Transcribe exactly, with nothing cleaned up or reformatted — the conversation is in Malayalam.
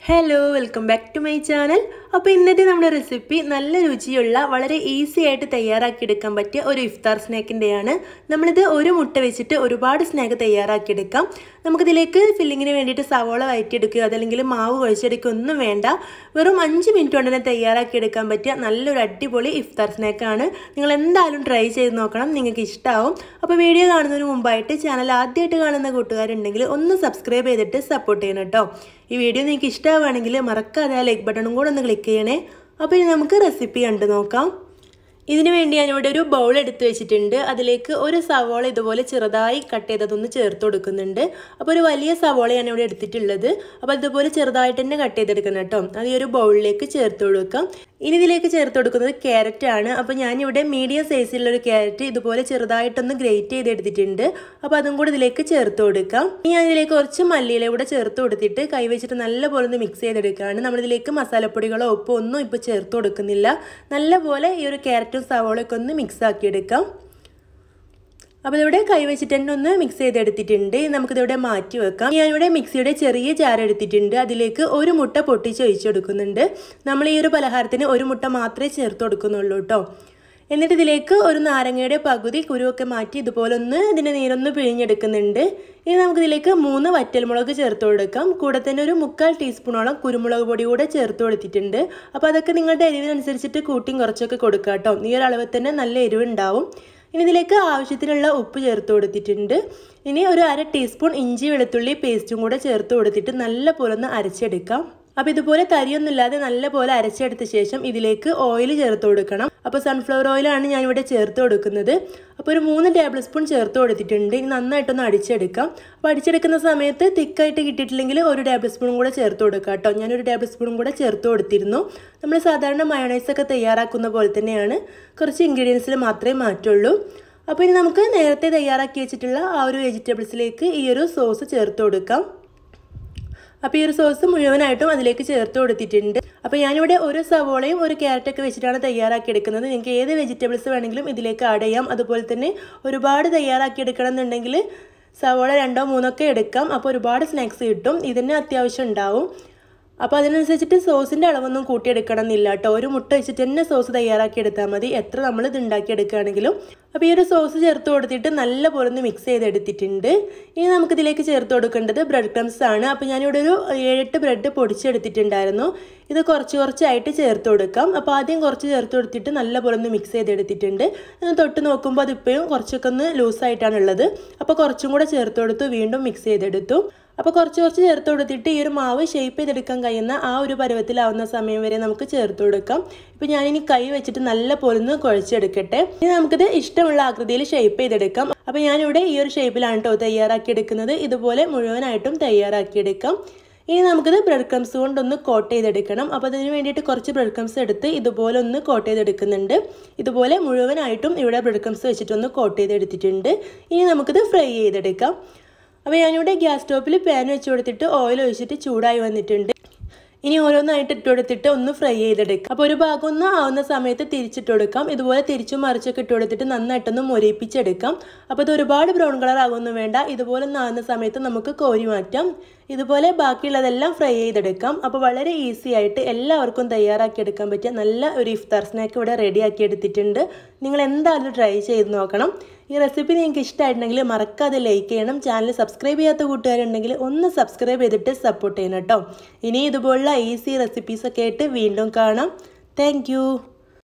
Hello, welcome back to my channel. അപ്പോൾ ഇന്നത്തെ നമ്മുടെ റെസിപ്പി നല്ല രുചിയുള്ള വളരെ ഈസി ആയിട്ട് തയ്യാറാക്കി എടുക്കാൻ പറ്റിയ ഒരു ഇഫ്താർ സ്നാക്കിന്റെയാണ്. നമ്മൾ ഇത് ഒരു മുട്ട വെച്ചിട്ട് ഒരുപാട് സ്നാക്ക് തയ്യാറാക്കി എടുക്കാം. നമുക്ക് ഇതിലേക്ക് ഫില്ലിങ്ങിന് വേണ്ടിയിട്ട് സവാള വഴറ്റി എടുക്കുക അതല്ലെങ്കിൽ മാവ് കുഴച്ചെടുക്കുക ഒന്നും വേണ്ട. വെറും അഞ്ച് മിനിറ്റ് കൊണ്ട് തന്നെ തയ്യാറാക്കി എടുക്കാൻ പറ്റിയ നല്ലൊരു അടിപൊളി ഇഫ്താർ സ്നാക്കാണ്. നിങ്ങൾ എന്തായാലും ട്രൈ ചെയ്ത് നോക്കണം, നിങ്ങൾക്ക് ഇഷ്ടമാവും. അപ്പോൾ വീഡിയോ കാണുന്നതിന് മുമ്പായിട്ട് ചാനൽ ആദ്യമായിട്ട് കാണുന്ന കൂട്ടുകാരുണ്ടെങ്കിൽ ഒന്ന് സബ്സ്ക്രൈബ് ചെയ്തിട്ട് സപ്പോർട്ട് ചെയ്യണം കേട്ടോ. ഈ വീഡിയോ നിങ്ങൾക്ക് ഇഷ്ടമാവുകയാണെങ്കിൽ മറക്കാതെ ആ ലൈക്ക് ബട്ടണും കൂടെ ഒന്ന് ക്ലിക്ക് ചെയ്യണേ. അപ്പോൾ ഇനി നമുക്ക് റെസിപ്പി കണ്ടു നോക്കാം. ഇതിനു വേണ്ടി ഞാനിവിടെ ഒരു ബൗൾ എടുത്ത് വെച്ചിട്ടുണ്ട്. അതിലേക്ക് ഒരു സവാള ഇതുപോലെ ചെറുതായി കട്ട് ചെയ്തതൊന്ന് ചേർത്ത് കൊടുക്കുന്നുണ്ട്. അപ്പോൾ ഒരു വലിയ സവാളയാണ് ഇവിടെ എടുത്തിട്ടുള്ളത്. അപ്പോൾ ഇതുപോലെ ചെറുതായിട്ട് തന്നെ കട്ട് ചെയ്തെടുക്കണം കേട്ടോ. അത് ഈ ഒരു ബൗളിലേക്ക് ചേർത്ത് കൊടുക്കാം. ഇനി ഇതിലേക്ക് ചേർത്ത് കൊടുക്കുന്നത് ക്യാരറ്റ് ആണ്. അപ്പോൾ ഞാനിവിടെ മീഡിയം സൈസിലുള്ള ഒരു ക്യാരറ്റ് ഇതുപോലെ ചെറുതായിട്ടൊന്ന് ഗ്രേറ്റ് ചെയ്തെടുത്തിട്ടുണ്ട്. അപ്പോൾ അതും കൂടി ഇതിലേക്ക് ചേർത്ത് കൊടുക്കാം. ഇനി ഞാൻ ഇതിലേക്ക് കുറച്ച് മല്ലിയില കൂടെ ചേർത്ത് കൊടുത്തിട്ട് കൈ വെച്ചിട്ട് നല്ലപോലെ ഒന്ന് മിക്സ് ചെയ്തെടുക്കുകയാണ്. നമ്മളിതിലേക്ക് മസാലപ്പൊടികളോ ഉപ്പോ ഒന്നും ഇപ്പോൾ ചേർത്ത് കൊടുക്കുന്നില്ല. നല്ലപോലെ ഈ ഒരു ക്യാരറ്റും സവാളയൊക്കെ ഒന്ന് മിക്സ് ആക്കി എടുക്കാം. അപ്പോൾ ഇതിവിടെ കൈ വെച്ചിട്ട് തന്നെ ഒന്ന് മിക്സ് ചെയ്തെടുത്തിട്ടുണ്ട്. നമുക്കിതിവിടെ മാറ്റി വെക്കാം. ഞാനിവിടെ മിക്സിയുടെ ചെറിയ ജാർ എടുത്തിട്ടുണ്ട്. അതിലേക്ക് ഒരു മുട്ട പൊട്ടിച്ച് ഒഴിച്ചു കൊടുക്കുന്നുണ്ട്. നമ്മൾ ഈ ഒരു പലഹാരത്തിന് ഒരു മുട്ട മാത്രമേ ചേർത്ത് കൊടുക്കുന്നുള്ളൂ കേട്ടോ. എന്നിട്ട് ഇതിലേക്ക് ഒരു നാരങ്ങയുടെ പകുതി കുരുവൊക്കെ മാറ്റി ഇതുപോലെ ഒന്ന് ഇതിൻ്റെ നീരൊന്ന് പിഴിഞ്ഞെടുക്കുന്നുണ്ട്. ഇനി നമുക്കിതിലേക്ക് മൂന്ന് വറ്റൽമുളക് ചേർത്ത് കൊടുക്കാം. കൂടെ തന്നെ ഒരു മുക്കാൽ ടീസ്പൂണോളം കുരുമുളക് പൊടി കൂടെ ചേർത്ത് കൊടുത്തിട്ടുണ്ട്. അപ്പോൾ അതൊക്കെ നിങ്ങളുടെ എരിവിനനുസരിച്ചിട്ട് കൂട്ടിയും കുറച്ചൊക്കെ കൊടുക്കാം കേട്ടോ. ഈ ഒരു അളവിൽ തന്നെ നല്ല എരിവുണ്ടാവും. ഇനി ഇതിലേക്ക് ആവശ്യത്തിനുള്ള ഉപ്പ് ചേർത്ത് കൊടുത്തിട്ടുണ്ട്. ഇനി ഒരു അര ടീസ്പൂൺ ഇഞ്ചി വെളുത്തുള്ളി പേസ്റ്റും കൂടെ ചേർത്ത് കൊടുത്തിട്ട് നല്ല പോലെ ഒന്ന് അരച്ചെടുക്കാം. അപ്പോൾ ഇതുപോലെ തരിയൊന്നുമില്ലാതെ നല്ല പോലെ അരച്ചെടുത്ത ശേഷം ഇതിലേക്ക് ഓയിൽ ചേർത്ത് കൊടുക്കണം. അപ്പോൾ സൺഫ്ലവർ ഓയിലാണ് ഞാനിവിടെ ചേർത്ത് കൊടുക്കുന്നത്. അപ്പോൾ ഒരു മൂന്ന് ടേബിൾ സ്പൂൺ ചേർത്ത് കൊടുത്തിട്ടുണ്ട്. ഇനി നന്നായിട്ടൊന്ന് അടിച്ചെടുക്കാം. അപ്പോൾ അടിച്ചെടുക്കുന്ന സമയത്ത് തിക്കായിട്ട് കിട്ടിയിട്ടില്ലെങ്കിൽ ഒരു ടേബിൾ സ്പൂണും കൂടെ ചേർത്ത് കൊടുക്കാം കേട്ടോ. ഞാനൊരു ടേബിൾ സ്പൂണും കൂടെ ചേർത്ത് കൊടുത്തിരുന്നു. നമ്മൾ സാധാരണ മയോണൈസൊക്കെ തയ്യാറാക്കുന്ന പോലെ തന്നെയാണ്, കുറച്ച് ഇൻഗ്രീഡിയൻസിൽ മാത്രമേ മാറ്റുള്ളൂ. അപ്പോൾ ഇനി നമുക്ക് നേരത്തെ തയ്യാറാക്കി വെച്ചിട്ടുള്ള ആ ഒരു വെജിറ്റബിൾസിലേക്ക് ഈ ഒരു സോസ് ചേർത്ത് കൊടുക്കാം. അപ്പോൾ ഈ ഒരു സോസ് മുഴുവനായിട്ടും അതിലേക്ക് ചേർത്ത് കൊടുത്തിട്ടുണ്ട്. അപ്പോൾ ഞാനിവിടെ ഒരു സവോളയും ഒരു ക്യാരറ്റൊക്കെ വെച്ചിട്ടാണ് തയ്യാറാക്കി എടുക്കുന്നത്. നിങ്ങൾക്ക് ഏത് വെജിറ്റബിൾസ് വേണമെങ്കിലും ഇതിലേക്ക് ആഡ് ചെയ്യാം. അതുപോലെ തന്നെ ഒരുപാട് തയ്യാറാക്കി എടുക്കണം എന്നുണ്ടെങ്കിൽ സവോള രണ്ടോ മൂന്നൊക്കെ എടുക്കാം. അപ്പോൾ ഒരുപാട് സ്നാക്സ് കിട്ടും. ഇതിന് അത്യാവശ്യം ഉണ്ടാവും. അപ്പോൾ അതിനനുസരിച്ചിട്ട് സോസിൻ്റെ അളവൊന്നും കൂട്ടിയെടുക്കണം എന്നില്ല കേട്ടോ. ഒരു മുട്ട വെച്ചിട്ട് തന്നെ സോസ് തയ്യാറാക്കി എടുത്താൽ മതി, എത്ര നമ്മൾ ഇത് ഉണ്ടാക്കിയെടുക്കുകയാണെങ്കിലും. അപ്പോൾ ഈ ഒരു സോസ് ചേർത്ത് കൊടുത്തിട്ട് നല്ല പോലെ ഒന്ന് മിക്സ് ചെയ്തെടുത്തിട്ടുണ്ട്. ഇനി നമുക്കിതിലേക്ക് ചേർത്ത് കൊടുക്കേണ്ടത് ബ്രെഡ് ക്രംസ് ആണ്. അപ്പോൾ ഞാനിവിടെ ഒരു ഏഴെട്ട് ബ്രെഡ് പൊടിച്ചെടുത്തിട്ടുണ്ടായിരുന്നു. ഇത് കുറച്ച് കുറച്ചായിട്ട് ചേർത്ത് കൊടുക്കാം. അപ്പോൾ ആദ്യം കുറച്ച് ചേർത്ത് കൊടുത്തിട്ട് നല്ല പോലെ ഒന്ന് മിക്സ് ചെയ്തെടുത്തിട്ടുണ്ട്. തൊട്ട് നോക്കുമ്പോൾ അതിപ്പോഴും കുറച്ചൊക്കെ ഒന്ന് ലൂസായിട്ടാണുള്ളത്. അപ്പോൾ കുറച്ചും കൂടെ ചേർത്ത് കൊടുത്തു, വീണ്ടും മിക്സ് ചെയ്തെടുത്തു. അപ്പോൾ കുറച്ച് കുറച്ച് ചേർത്ത് കൊടുത്തിട്ട് ഈ ഒരു മാവ് ഷേപ്പ് ചെയ്തെടുക്കാൻ കഴിയുന്ന ആ ഒരു പരുവത്തിലാവുന്ന സമയം വരെ നമുക്ക് ചേർത്ത് കൊടുക്കാം. ഇപ്പോൾ ഞാനിനി കൈ വെച്ചിട്ട് നല്ല പോലെ ഒന്ന് കുഴച്ചെടുക്കട്ടെ. ഇനി നമുക്കിത് ഇഷ്ടമുള്ള ആകൃതിയിൽ ഷേപ്പ് ചെയ്തെടുക്കാം. അപ്പോൾ ഞാനിവിടെ ഈ ഒരു ഷേപ്പിലാണ് കേട്ടോ തയ്യാറാക്കി എടുക്കുന്നത്. ഇതുപോലെ മുഴുവനായിട്ടും തയ്യാറാക്കിയെടുക്കാം. ഇനി നമുക്കിത് ബ്രെഡ് ക്രംസ് കൊണ്ടൊന്ന് കോട്ട് ചെയ്തെടുക്കണം. അപ്പോൾ അതിന് വേണ്ടിയിട്ട് കുറച്ച് ബ്രെഡ് ക്രംസ് എടുത്ത് ഇതുപോലെ ഒന്ന് കോട്ട് ചെയ്തെടുക്കുന്നുണ്ട്. ഇതുപോലെ മുഴുവനായിട്ടും ഇവിടെ ബ്രെഡ് ക്രംസ് വെച്ചിട്ടൊന്ന് കോട്ട് ചെയ്തെടുത്തിട്ടുണ്ട്. ഇനി നമുക്കിത് ഫ്രൈ ചെയ്തെടുക്കാം. അപ്പോൾ ഞാനിവിടെ ഗ്യാസ് സ്റ്റോപ്പിൽ പാൻ വെച്ച് കൊടുത്തിട്ട് ഓയിൽ ഒഴിച്ചിട്ട് ചൂടായി വന്നിട്ടുണ്ട്. ഇനി ഓരോന്നായിട്ട് ഇട്ട് കൊടുത്തിട്ട് ഒന്ന് ഫ്രൈ ചെയ്തെടുക്കാം. അപ്പോൾ ഒരു ഭാഗം ഒന്ന് ആവുന്ന സമയത്ത് തിരിച്ചിട്ട് കൊടുക്കാം. ഇതുപോലെ തിരിച്ചും മറിച്ചൊക്കെ ഇട്ട് കൊടുത്തിട്ട് നന്നായിട്ടൊന്ന് മൊരിപ്പിച്ചെടുക്കാം. അപ്പോൾ ഇത് ഒരുപാട് ബ്രൗൺ കളർ ആകുമൊന്നും വേണ്ട. ഇതുപോലെ ഒന്ന് ആവുന്ന സമയത്ത് നമുക്ക് കോരി മാറ്റാം. ഇതുപോലെ ബാക്കിയുള്ളതെല്ലാം ഫ്രൈ ചെയ്തെടുക്കാം. അപ്പോൾ വളരെ ഈസി ആയിട്ട് എല്ലാവർക്കും തയ്യാറാക്കി എടുക്കാൻ പറ്റിയ നല്ല ഒരു ഇഫ്താർ സ്നാക്ക് ഇവിടെ റെഡിയാക്കി എടുത്തിട്ടുണ്ട്. നിങ്ങൾ എന്തായാലും ട്രൈ ചെയ്ത് നോക്കണം. ഈ റെസിപ്പി നിങ്ങൾക്ക് ഇഷ്ടമായിട്ടുണ്ടെങ്കിൽ മറക്കാതെ ലൈക്ക് ചെയ്യണം. ചാനൽ സബ്സ്ക്രൈബ് ചെയ്യാത്ത കൂട്ടുകാരുണ്ടെങ്കിൽ ഒന്ന് സബ്സ്ക്രൈബ് ചെയ്തിട്ട് സപ്പോർട്ട് ചെയ്യണം കേട്ടോ. ഇനി ഇതുപോലുള്ള ഈസി റെസിപ്പീസൊക്കെ ആയിട്ട് വീണ്ടും കാണാം. താങ്ക്